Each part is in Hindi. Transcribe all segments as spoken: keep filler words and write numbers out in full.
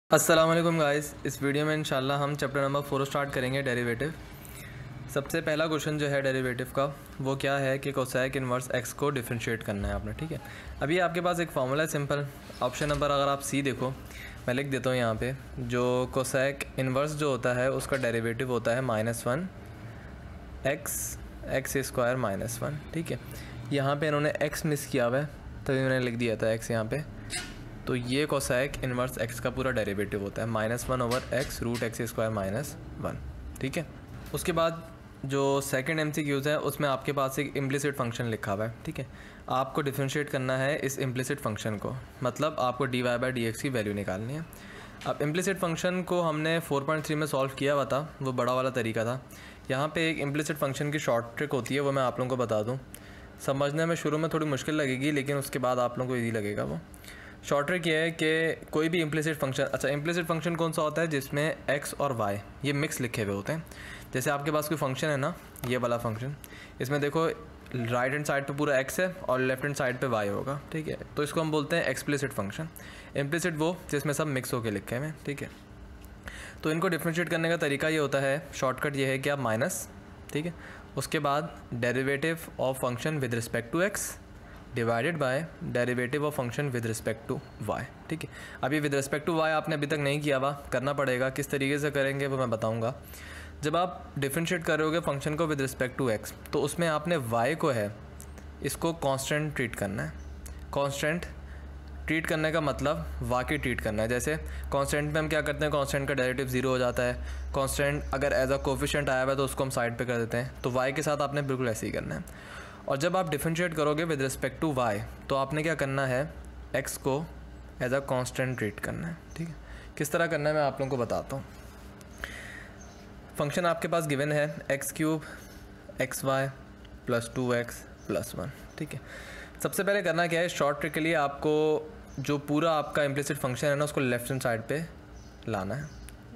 अस्सलाम वालेकुम गाइस। इस वीडियो में इंशाल्लाह हम चैप्टर नंबर फोर स्टार्ट करेंगे, डेरिवेटिव। सबसे पहला क्वेश्चन जो है डेरिवेटिव का वो क्या है कि कोसेक इन्वर्स एक्स को डिफरेंशिएट करना है आपने। ठीक है, अभी आपके पास एक फार्मूला है सिंपल। ऑप्शन नंबर अगर आप सी देखो, मैं लिख देता हूँ यहाँ पे, जो कोसेक इन्वर्स जो होता है उसका डेरिवेटिव होता है minus one x x square minus one. ठीक है, यहाँ पे इन्होंने एक्स मिस किया हुआ है तभी मैंने लिख दिया था एक्स यहाँ पे। तो ये कोसेक इन्वर्स एक्स का पूरा डेरिवेटिव होता है minus one over x root x square minus one. ठीक है, उसके बाद जो सेकंड एमसीक्यूज़ है उसमें आपके पास एक इम्प्लिसिट फंक्शन लिखा हुआ है। ठीक है, आपको डिफरेंशिएट करना है इस इम्प्लिसिट फंक्शन को, मतलब आपको d y by d x की वैल्यू निकालनी है। अब इम्प्लिसिट फंक्शन को हमने फोर पॉइंट थ्री में सॉल्व किया हुआ था, वो बड़ा वाला तरीका था। यहाँ पे एक इम्प्लिसिट फंक्शन की शॉर्ट ट्रिक होती है, वो मैं आप लोगों को बता दूँ। समझने में शुरू में थोड़ी मुश्किल लगेगी लेकिन उसके बाद आप लोगों को ईजी लगेगा। वो शॉर्ट ट्रिक ये है कि कोई भी इम्प्लिसिट फंक्शन, अच्छा इम्प्लिसिट फंक्शन कौन सा होता है जिसमें x और y ये मिक्स लिखे हुए होते हैं। जैसे आपके पास कोई फंक्शन है ना, ये वाला फंक्शन, इसमें देखो राइट हैंड साइड पे पूरा x है और लेफ्ट हैंड साइड पे y होगा। ठीक है, तो इसको हम बोलते हैं एक्सप्लिसिट फंक्शन। इम्प्लिसिट वो जिसमें सब मिक्स होकर लिखे हुए हैं। ठीक है, तो इनको डिफ्रेंशिएट करने का तरीका ये होता है, शॉर्टकट ये है कि आप माइनस, ठीक है, उसके बाद derivative of function with respect to x divided by derivative of function with respect to y। ठीक है, अभी विद रिस्पेक्ट टू y आपने अभी तक नहीं किया हुआ, करना पड़ेगा। किस तरीके से करेंगे वो मैं बताऊंगा। जब आप डिफरेंशिएट करोगे फंक्शन को विद रिस्पेक्ट टू x तो उसमें आपने y को है इसको कांस्टेंट ट्रीट करना है। कांस्टेंट ट्रीट करने का मतलब वाकई ट्रीट करना है। जैसे कांस्टेंट में हम क्या करते हैं, कांस्टेंट का डेरिवेटिव जीरो हो जाता है। कांस्टेंट अगर एज अ कोफिशिएंट आया हुआ है तो उसको हम साइड पे कर देते हैं। तो y के साथ आपने बिल्कुल ऐसे ही करना है। और जब आप डिफरेंशिएट करोगे विद रिस्पेक्ट टू y तो आपने क्या करना है, x को एज अ कांस्टेंट ट्रीट करना है। ठीक है, किस तरह करना है मैं आप लोगों को बताता हूँ। फंक्शन आपके पास गिवन है x cube x y plus two x plus one. ठीक है, सबसे पहले करना क्या है, शॉर्ट ट्रिक के लिए आपको जो पूरा आपका इम्प्लिसिट फंक्शन है ना उसको लेफ्ट हैंड साइड पे लाना है।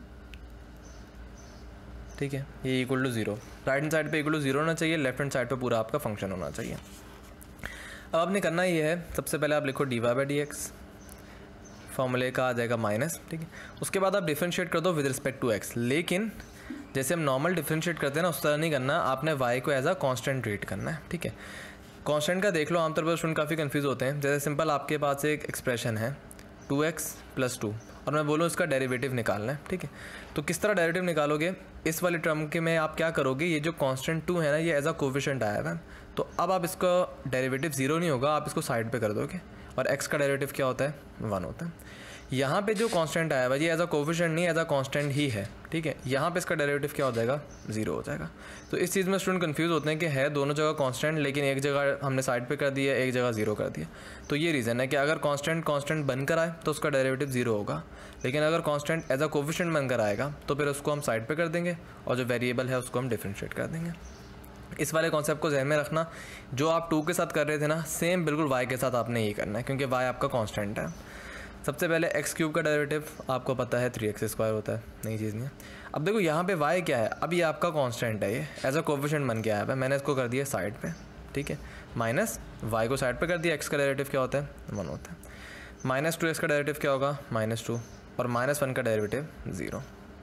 ठीक है, ये equal to zero, right hand side पे इक्वल टू जीरो होना चाहिए, लेफ्ट हैंड साइड पे पूरा आपका फंक्शन होना चाहिए। अब आपने करना ये है, सबसे पहले आप लिखो d y by d x, फॉर्मूले का आ जाएगा माइनस। ठीक है, उसके बाद आप डिफरेंशिएट कर दो विद रिस्पेक्ट टू एक्स, लेकिन जैसे हम नॉर्मल डिफरेंशिएट करते हैं ना उस तरह नहीं करना, आपने वाई को एज अ कांस्टेंट ट्रीट करना है। ठीक है, कांस्टेंट का देख लो, आमतौर पर स्टूडेंट काफ़ी कंफ्यूज होते हैं। जैसे सिंपल आपके पास एक एक्सप्रेशन है टू एक्स प्लस टू और मैं बोलूँ इसका डेरिवेटिव निकालना है। ठीक है, तो किस तरह डेरिवेटिव निकालोगे, इस वाले टर्म के में आप क्या करोगे, ये जो कांस्टेंट टू है ना ये एज अ कोफिशिएंट आया है, तो अब आप इसका डेरिवेटिव जीरो नहीं होगा, आप इसको साइड पे कर दोगे। और एक्स का डेरिवेटिव क्या होता है, वन होता है। यहाँ पे जो कांस्टेंट आया हुआ ये एज अ कोफिशिएंट नहीं, एज अ कांस्टेंट ही है। ठीक है, यहाँ पे इसका डेरिवेटिव क्या हो जाएगा, जीरो हो जाएगा। तो इस चीज़ में स्टूडेंट कंफ्यूज होते हैं कि है दोनों जगह कांस्टेंट, लेकिन एक जगह हमने साइड पे कर दिया, एक जगह जीरो कर दिया। तो ये रीज़न है कि अगर कांस्टेंट कांस्टेंट बनकर आए तो उसका डेरिवेटिव जीरो होगा, लेकिन अगर कांस्टेंट एज अ कोफिशिएंट बनकर आएगा तो फिर उसको हम साइड पे कर देंगे और जो वेरिएबल है उसको हम डिफरेंशिएट कर देंगे। इस वाले कॉन्सेप्ट को ध्यान में रखना, जो आप टू के साथ कर रहे थे ना सेम बिल्कुल वाई के साथ आपने ये करना है, क्योंकि वाई आपका कांस्टेंट है। सबसे पहले एक्स क्यूब का डेरिवेटिव आपको पता है थ्री एक्स स्क्वायर होता है, नई चीज़ नहीं है। अब देखो यहाँ पे वाई क्या है, अब ये आपका कांस्टेंट है, ये एज अ कोफिशिएंट बन के आया है, मैंने इसको कर दिया साइड पे। ठीक है, माइनस वाई को साइड पे कर दिया, एक्स का डेरिवेटिव क्या होता है, वन होता है। माइनस टू एक्स का डेरिवेटिव क्या होगा, माइनस टू, और माइनस वन का डेरिवेटिव ज़ीरो।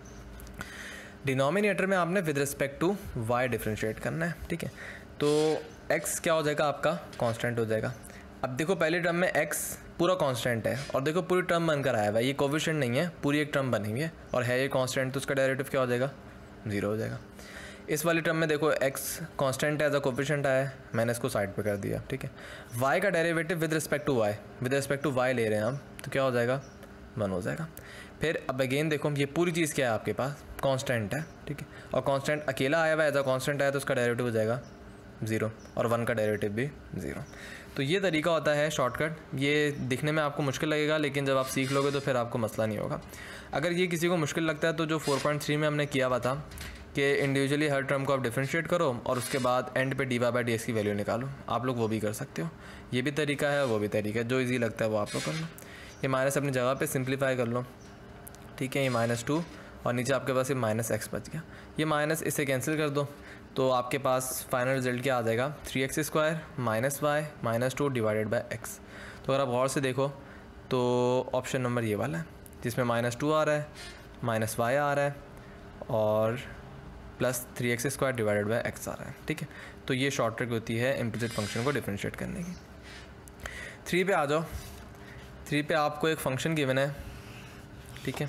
डिनोमिनेटर में आपने with respect to y differentiate करना है। ठीक है, तो एक्स क्या हो जाएगा, आपका कांस्टेंट हो जाएगा। अब देखो पहले टर्म में एक्स पूरा कांस्टेंट है और देखो पूरी टर्म बनकर आया हुआ है, ये कोफिशिएंट नहीं है, पूरी एक टर्म बनी हुई है और है ये कांस्टेंट, तो उसका डेरिवेटिव क्या हो जाएगा, जीरो हो जाएगा। इस वाली टर्म में देखो एक्स कांस्टेंट है, एज अ कोफिशिएंट आया है, मैंने इसको साइड पे कर दिया। ठीक है, वाई का derivative with respect to y, with respect to y ले रहे हैं हम, तो क्या हो जाएगा, वन हो जाएगा। फिर अब अगेन देखो ये पूरी चीज़ क्या है आपके पास, कांस्टेंट है। ठीक है, और कांस्टेंट अकेला आया हुआ है, एज अ कांस्टेंट आया तो उसका डेरिवेटिव हो जाएगा ज़ीरो और वन का डेरिवेटिव भी ज़ीरो। तो ये तरीका होता है शॉर्टकट। ये दिखने में आपको मुश्किल लगेगा लेकिन जब आप सीख लोगे तो फिर आपको मसला नहीं होगा। अगर ये किसी को मुश्किल लगता है तो जो फोर पॉइंट थ्री में हमने किया हुआ था कि इंडिविजुअली हर टर्म को आप डिफरेंशिएट करो और उसके बाद एंड पे d y by d x की वैल्यू निकालो, आप लोग वो भी कर सकते हो। ये भी तरीका है, वो भी तरीका है, जो ईजी लगता है वो आप लोग कर लो। ये माइनस अपनी जगह पर सिंप्लीफाई कर लो। ठीक है, ये माइनस टू और नीचे आपके पास ये माइनस एक्स बच गया, ये माइनस इससे कैंसिल कर दो तो आपके पास फाइनल रिजल्ट क्या आ जाएगा, three x square minus y minus two divided by x. तो अगर आप गौर से देखो तो ऑप्शन नंबर ये वाला है। जिसमें माइनस टू आ रहा है, माइनस वाई आ रहा है और plus three x square divided by x आ रहा है, ठीक है। तो ये शॉर्ट ट्रिक होती है इम्प्लिसिट फंक्शन को डिफरेंशिएट करने की। थ्री पे आ जाओ। थ्री पे आपको एक फंक्शन गिवन है, ठीक है,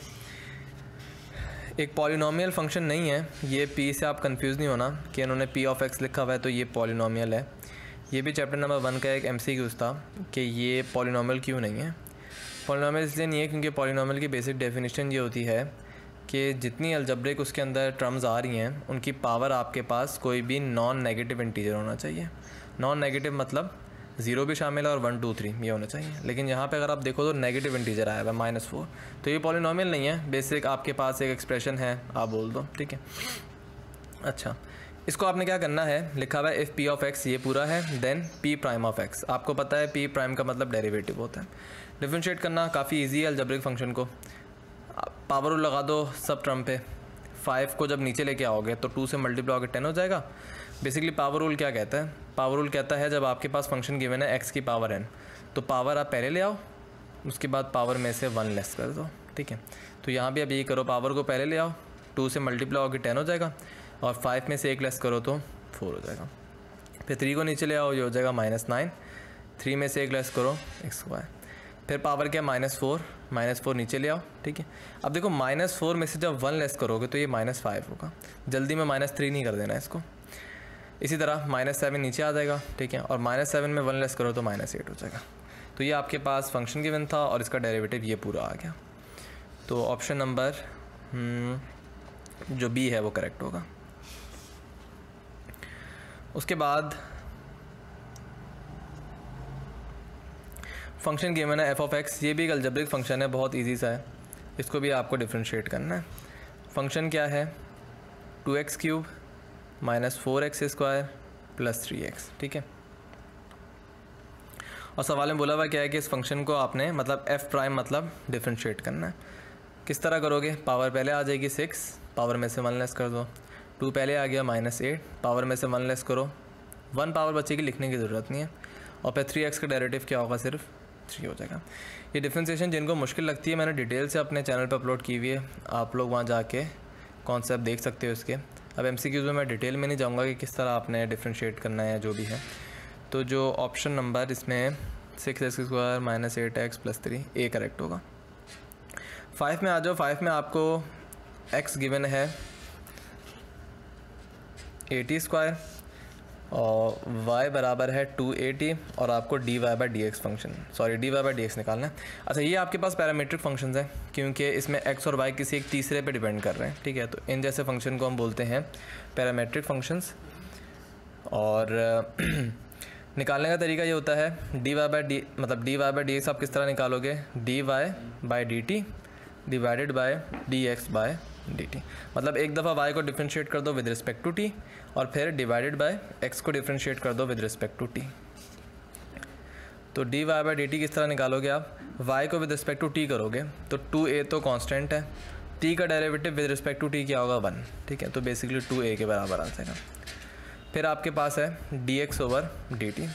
एक पॉलिनोमियल फंक्शन नहीं है ये। पी से आप कंफ्यूज नहीं होना कि इन्होंने पी ऑफ एक्स लिखा हुआ है तो ये पॉलिनोमियल है। ये भी चैप्टर नंबर वन का एक एमसीक्यूज था कि ये पॉलिनोमियल क्यों नहीं है। पॉलिनोमियल इसलिए नहीं है क्योंकि पॉलिनोमियल की बेसिक डेफिनेशन ये होती है कि जितनी अलजब्रिक उसके अंदर टर्म्स आ रही हैं उनकी पावर आपके पास कोई भी नॉन नेगेटिव इंटीजर होना चाहिए। नॉन नेगेटिव मतलब ज़ीरो भी शामिल है और वन टू थ्री ये होना चाहिए। लेकिन यहाँ पे अगर आप देखो तो नेगेटिव इंटीजर आया हुआ है माइनस फोर, तो ये पॉलिनोमियल नहीं है। बेसिक आपके पास एक एक्सप्रेशन है, आप बोल दो, ठीक है। अच्छा, इसको आपने क्या करना है, लिखा हुआ है इफ़ पी ऑफ एक्स ये पूरा है then p prime of x. आपको पता है पी प्राइम का मतलब डेरिवेटिव होता है। डिफरेंशिएट करना काफ़ी ईजी है अलजेब्रिक फंक्शन को। पावर रूल लगा दो सब टर्म पे। फाइव को जब नीचे लेके आओगे तो टू से मल्टीप्लाई होकर टेन हो जाएगा। बेसिकली पावर रूल क्या कहता है, पावर रूल कहता है जब आपके पास फंक्शन गिवन है एक्स की पावर एन, तो पावर आप पहले ले आओ, उसके बाद पावर में से वन लेस कर दो, ठीक है। तो यहाँ भी आप यही करो, पावर को पहले ले आओ, टू से मल्टीप्लाई होकर टेन हो जाएगा और फाइव में से एक लेस करो तो फोर हो जाएगा। फिर थ्री को नीचे ले आओ, ये हो जाएगा माइनस नाइन, थ्री में से एक लेस करो एक्स स्क्वायर। फिर पावर क्या, माइनस फोर, माइनस फोर नीचे ले आओ, ठीक है। अब देखो माइनस फोर में से जब वन लेस करोगे तो ये माइनस फाइव होगा। जल्दी में माइनस थ्री नहीं कर देना इसको। इसी तरह माइनस सेवन नीचे आ जाएगा, ठीक है, और माइनस सेवन में वन लेस करो तो माइनस एट हो जाएगा। तो ये आपके पास फंक्शन गिवन था और इसका डेरिवेटिव ये पूरा आ गया। तो ऑप्शन नंबर जो बी है वो करेक्ट होगा। उसके बाद फंक्शन गिवन है एफ ऑफ एक्स। ये भी एक अलजेब्रिक फंक्शन है, बहुत इजी सा है। इसको भी आपको डिफरेंशिएट करना है। फंक्शन क्या है, two x cube minus four x square plus three x, ठीक है। और सवाल में बोला हुआ क्या है कि इस फंक्शन को आपने मतलब एफ प्राइम मतलब डिफरेंशिएट करना है। किस तरह करोगे, पावर पहले आ जाएगी सिक्स, पावर में से वन लेस कर दो। टू पहले आ गया माइनस एट, पावर में से वन लेस करो, वन पावर बचेगी, लिखने की ज़रूरत नहीं है। और फिर थ्री एक्स का डेरिवेटिव क्या होगा, सिर्फ थ्री हो जाएगा। ये डिफरेंशिएशन जिनको मुश्किल लगती है मैंने डिटेल से अपने चैनल पर अपलोड की हुई है, आप लोग वहाँ जाके कॉन्सेप्ट देख सकते हो इसके। अब एमसीक्यूज़ में मैं डिटेल में नहीं जाऊँगा कि किस तरह आपने डिफरेंशिएट करना है जो भी है। तो जो ऑप्शन नंबर इसमें six x square minus eight x plus three A correct होगा। फाइव में आ जाओ। फाइव में आपको एक्स गिवन है एटी स्क्वायर और y बराबर है टू एटी और आपको d y by d x function sorry d y by d x निकालना है। अच्छा, ये आपके पास पैरामीट्रिक फंक्शंस हैं क्योंकि इसमें x और y किसी एक तीसरे पे डिपेंड कर रहे हैं, ठीक है। तो इन जैसे फंक्शन को हम बोलते हैं पैरामीट्रिक फंक्शंस। और निकालने का तरीका ये होता है डी वाई बाई डी मतलब d y by d x आप किस तरह निकालोगे, d y by d t divided by d x by d t. मतलब एक दफ़ा y को डिफरेंशिएट कर दो विद रिस्पेक्ट टू t और फिर डिवाइडेड बाय x को डिफरेंशिएट कर दो विद रिस्पेक्ट टू t। तो d y by d t किस तरह निकालोगे आप, y को विद रिस्पेक्ट टू t करोगे तो टू ए तो कांस्टेंट है, t का derivative with respect to t क्या होगा, वन, ठीक है। तो बेसिकली टू ए के बराबर आ जाएगा। फिर आपके पास है d x over d t,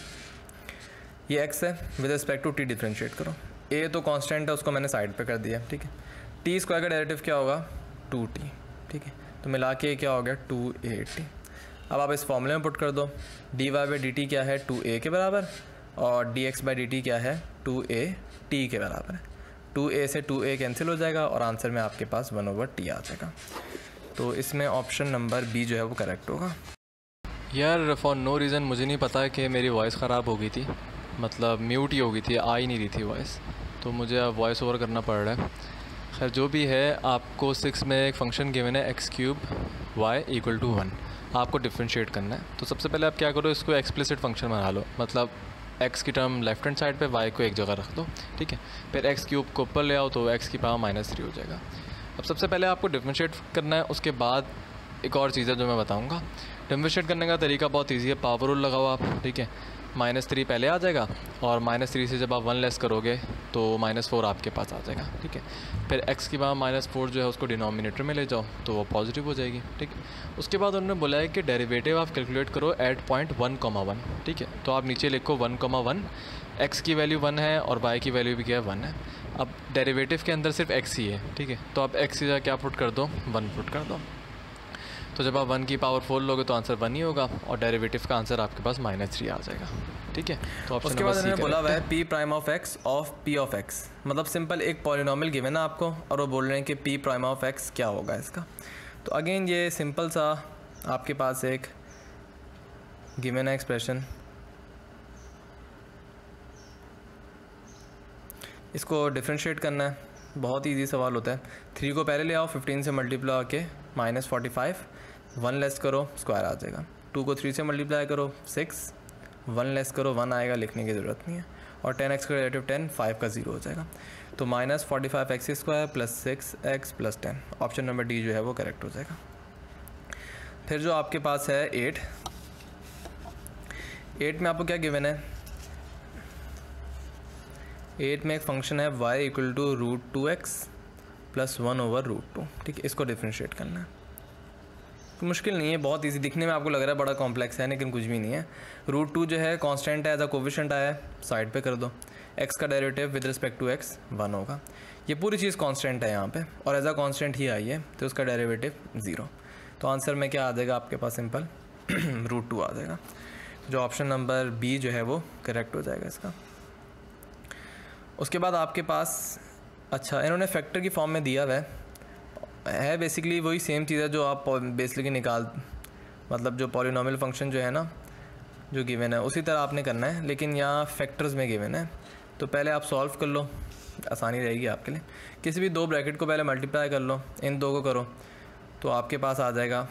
ये x है, with respect to t differentiate करो। a तो कांस्टेंट है, उसको मैंने साइड पे कर दिया, ठीक है। टी स्क्वायर का डेरिवेटिव क्या होगा, टू टी, ठीक है। तो मिला के क्या हो गया, टू ए टी। अब आप इस फॉर्मूले में पुट कर दो, d y by d t क्या है, टू ए के बराबर, और d x by d t क्या है, टू ए टी के बराबर है। टू ए से टू ए कैंसिल हो जाएगा और आंसर में आपके पास वन ओवर टी आ जाएगा। तो इसमें ऑप्शन नंबर बी जो है वो करेक्ट होगा। यार फॉर नो रीज़न मुझे नहीं पता कि मेरी वॉइस ख़राब हो गई थी, मतलब म्यूट ही हो गई थी, आ ही नहीं रही थी वॉइस, तो मुझे अब वॉइस ओवर करना पड़ रहा है। खैर जो भी है, आपको सिक्स में एक फ़ंक्शन गिवन है x cube y equal to one, आपको डिफरेंशिएट करना है। तो सबसे पहले आप क्या करो, इसको एक्सप्लिसिट फंक्शन बना लो, मतलब x की टर्म लेफ्ट हैंड साइड पे, y को एक जगह रख दो, ठीक है। फिर x क्यूब को ऊपर ले आओ तो x की पावर माइनस थ्री हो जाएगा। अब सबसे पहले आपको डिफरेंशिएट करना है, उसके बाद एक और चीज़ है जो मैं बताऊँगा। डिफरेंशिएट करने का तरीका बहुत ईजी है, पावर रूल लगाओ आप, ठीक है। माइनस थ्री पहले आ जाएगा और माइनस थ्री से जब आप वन लेस करोगे तो माइनस फोर आपके पास आ जाएगा, ठीक है। फिर x की बार माइनस फोर जो है उसको डिनोमिनेटर में ले जाओ तो वो पॉजिटिव हो जाएगी, ठीक है। उसके बाद उन्होंने बोला है कि डेरिवेटिव आप कैलकुलेट करो at point one comma one, ठीक है। तो आप नीचे लिखो वन कॉमा वन, एक्स की वैल्यू वन है और y की वैल्यू भी क्या है, वन है। अब डेरिवेटिव के अंदर सिर्फ एक्स ही है, ठीक है, तो आप एक्स की जगह क्या पुट कर दो, वन पुट कर दो। तो जब आप वन की पावर फोर लोगे तो आंसर वन ही होगा और डेरिवेटिव का आंसर आपके पास माइनस थ्री आ जाएगा, ठीक है। तो ऑप्शन उसके बाद मैंने बोला हुआ है p prime of x of p of x, मतलब सिंपल एक पॉलिनोमियल गिवन है आपको और वो बोल रहे हैं कि पी प्राइम ऑफ एक्स क्या होगा इसका। तो अगेन ये सिंपल सा आपके पास एक गिवन है एक्सप्रेशन, इसको डिफ्रेंशिएट करना है, बहुत इजी सवाल होता है। थ्री को पहले ले आओ, फिफ्टीन से मल्टीप्लाई के minus forty five, one less करो स्क्वायर आ जाएगा। टू को थ्री से मल्टीप्लाई करो सिक्स, वन लेस करो वन आएगा, लिखने की ज़रूरत नहीं है। और टेन एक्स का रिलेटिव टेन, फाइव का ज़ीरो हो जाएगा। तो minus forty five x square plus six x plus ten, option number d जो है वो करेक्ट हो जाएगा। फिर जो आपके पास है एट, एट में आपको क्या गिवन है, एट में एक फंक्शन है y equal to root two x plus one over root two, ठीक है, इसको डिफ्रेंशिएट करना है। तो मुश्किल नहीं है, बहुत इजी, दिखने में आपको लग रहा है बड़ा कॉम्प्लेक्स है लेकिन कुछ भी नहीं है। रूट टू जो है कांस्टेंट है, एज अ कोफिशिएंट आया है, साइड पे कर दो। x का derivative with respect to x one होगा, ये पूरी चीज़ कांस्टेंट है यहाँ पे और एज अ कांस्टेंट ही आई है तो उसका डेरिवेटिव ज़ीरो। तो आंसर में क्या आ जाएगा आपके पास, सिंपल रूट टू आ जाएगा। जो ऑप्शन नंबर बी जो है वो करेक्ट हो जाएगा इसका। उसके बाद आपके पास, अच्छा इन्होंने फैक्टर की फॉर्म में दिया हुआ है, है बेसिकली वही सेम चीज़ है जो आप बेसिकली निकाल, मतलब जो पॉलिनोमियल फंक्शन जो है ना जो गिवन है उसी तरह आपने करना है, लेकिन यहाँ फैक्टर्स में गिवन है। तो पहले आप सॉल्व कर लो, आसानी रहेगी आपके लिए। किसी भी दो ब्रैकेट को पहले मल्टीप्लाई कर लो, इन दो को करो तो आपके पास आ जाएगा,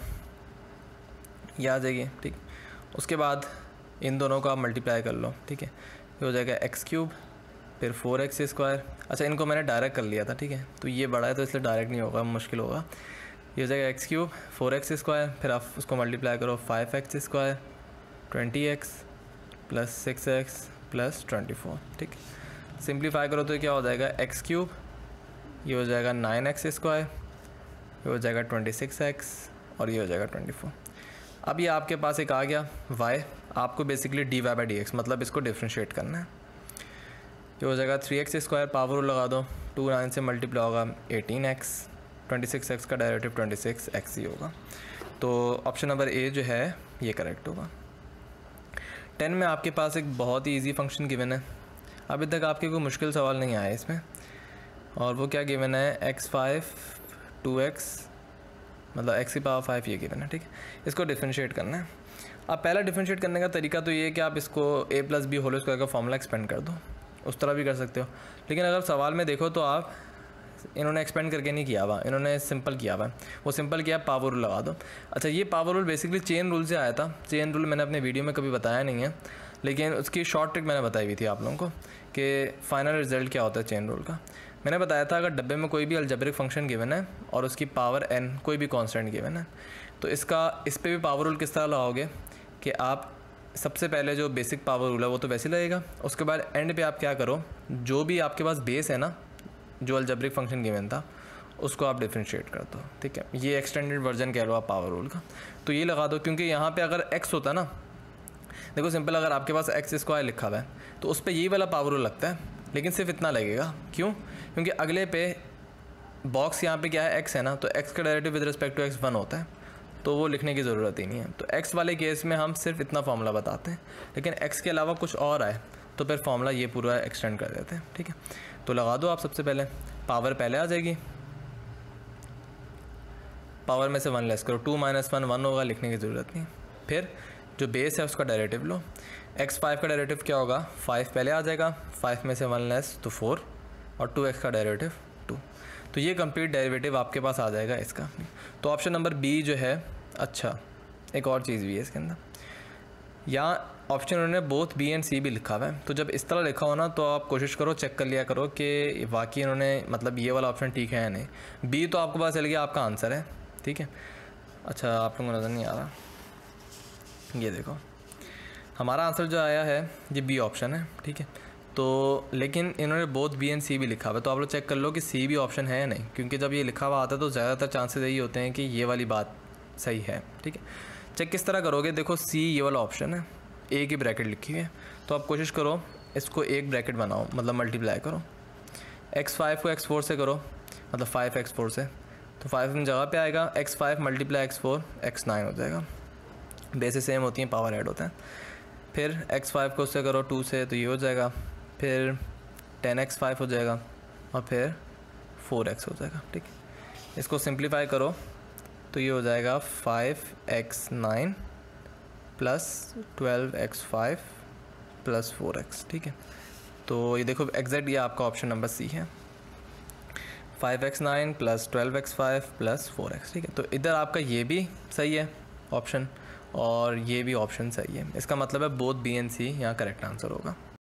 ये आ जाएगी, ठीक। उसके बाद इन दोनों को आप मल्टीप्लाई कर लो, ठीक है, ये हो जाएगा एक्स क्यूब फिर फोर एक्स स्क्वायर। अच्छा इनको मैंने डायरेक्ट कर लिया था, ठीक है, तो ये बड़ा है तो इसलिए डायरेक्ट नहीं होगा, मुश्किल होगा। ये हो जाएगा x cube four x square, फिर आप उसको मल्टीप्लाई करो five x square, twenty x plus six x plus twenty four, ठीक। सिंप्लीफाई करो तो क्या हो जाएगा, एक्स क्यूब, ये हो जाएगा नाइन एक्स स्क्वायर, ये हो जाएगा ट्वेंटी सिक्स एक्स और ये हो जाएगा ट्वेंटी फोर। अब ये आपके पास एक आ गया y, आपको basically d y by d x, मतलब इसको डिफ्रेंशिएट करना है। ये हो जाएगा थ्री एक्स स्क्वायर, पावर लगा दो, टू नाइन से मल्टीप्लाई होगा eighteen x, twenty six x का डायरेक्टिव ट्वेंटी सिक्स एक्स ही होगा। तो ऑप्शन नंबर ए जो है ये करेक्ट होगा। टेन में आपके पास एक बहुत ही इजी फंक्शन गिवन है, अभी तक आपके कोई मुश्किल सवाल नहीं आया इसमें, और वो क्या गिवन है, एक्स फाइव टू एक्स मतलब एक्स की पावर फाइव ये गिवन है, ठीक है। इसको डिफ्रेंशिएट करना है। अब पहला डिफ्रेंशिएट करने का तरीका तो ये है कि आप इसको a plus b whole square का फॉर्मूला एक्सपेंड कर दो, उस तरह भी कर सकते हो। लेकिन अगर सवाल में देखो तो आप, इन्होंने एक्सपेंड करके नहीं किया हुआ, इन्होंने सिंपल किया हुआ है। वो सिंपल किया, पावर रूल लगा दो। अच्छा ये power rule basically chain rule से आया था। चेन रूल मैंने अपने वीडियो में कभी बताया नहीं है, लेकिन उसकी शॉर्ट ट्रिक मैंने बताई हुई थी आप लोगों को कि फाइनल रिजल्ट क्या होता है चेन रूल का। मैंने बताया था अगर डब्बे में कोई भी अलजेब्रिक फंक्शन गिवन है और उसकी पावर एन कोई भी कांस्टेंट गिवन है, तो इसका इस पर भी पावर रूल किस तरह लगाओगे कि आप सबसे पहले जो बेसिक पावर रूल है वो तो वैसे लगेगा, उसके बाद एंड पे आप क्या करो, जो भी आपके पास बेस है ना जो अलजेब्रिक फंक्शन गिवन था उसको आप डिफ्रेंशिएट कर दो, ठीक है। ये एक्सटेंडेड वर्जन कह लो आप पावर रूल का, तो ये लगा दो। क्योंकि यहाँ पे अगर एक्स होता ना, देखो सिंपल, अगर आपके पास एक्स स्क्वायर लिखा हुआ है तो उस पर यही वाला पावर रूल लगता है, लेकिन सिर्फ इतना लगेगा। क्यों? क्योंकि अगले पे बॉक्स यहाँ पे क्या है, एक्स है ना, तो एक्स का derivative with respect to x one होता है, तो वो लिखने की ज़रूरत ही नहीं है। तो एक्स वाले केस में हम सिर्फ इतना फार्मूला बताते हैं, लेकिन एक्स के अलावा कुछ और आए तो फिर फार्मूला ये पूरा एक्सटेंड कर देते हैं, ठीक है। तो लगा दो आप, सबसे पहले पावर पहले आ जाएगी, पावर में से वन लेस करो, टू माइनस वन वन होगा, लिखने की ज़रूरत नहीं। फिर जो बेस है उसका डेरिवेटिव लो, एक्स फाइव का डेरिवेटिव क्या होगा, फाइव पहले आ जाएगा, फाइव में से वन लेस तो फोर, और टू एक्स का डेरिवेटिव टू। तो ये कंप्लीट डेरिवेटिव आपके पास आ जाएगा इसका। तो ऑप्शन नंबर बी जो है, अच्छा एक और चीज़ भी है इसके अंदर, यहाँ ऑप्शन उन्होंने बोथ बी एंड सी भी लिखा हुआ है। तो जब इस तरह लिखा हो ना तो आप कोशिश करो, चेक कर लिया करो कि वाकई इन्होंने मतलब ये वाला ऑप्शन ठीक है या नहीं। बी तो आपको पता चल गया आपका आंसर है, ठीक है। अच्छा आप लोगों को नज़र नहीं आ रहा, ये देखो हमारा आंसर जो आया है ये बी ऑप्शन है, ठीक है। तो लेकिन इन्होंने बोथ बी एंड सी भी लिखा हुआ है, तो आप लोग चेक कर लो कि सी भी ऑप्शन है या नहीं, क्योंकि जब ये लिखा हुआ आता है तो ज़्यादातर चांसेस यही होते हैं कि ये वाली बात सही है, ठीक है। चेक किस तरह करोगे, देखो सी ये वाला ऑप्शन है, ए की ब्रैकेट लिखी है, तो आप कोशिश करो इसको एक ब्रैकेट बनाओ, मतलब मल्टीप्लाई करो। एक्स फाइव को एक्स फोर से करो, मतलब फाइव एक्स फोर से, तो फाइव इन जगह पे आएगा, x five multiply x four x nine हो जाएगा। बेसिस सेम होती हैं, पावर ऐड होता है। फिर एक्स फाइव को उससे करो टू से, तो ये हो जाएगा। फिर टेन एक्स फाइव हो जाएगा और फिर फोर एक्स हो जाएगा। ठीक है, इसको सिंप्लीफाई करो तो ये हो जाएगा five x nine plus twelve x five plus four x. ठीक है, तो ये देखो एग्जैक्ट ये आपका ऑप्शन नंबर सी है, five x nine plus twelve x five plus four x. ठीक है, तो इधर आपका ये भी सही है ऑप्शन और ये भी ऑप्शन सही है। इसका मतलब है बोथ बी एंड सी यहाँ करेक्ट आंसर होगा।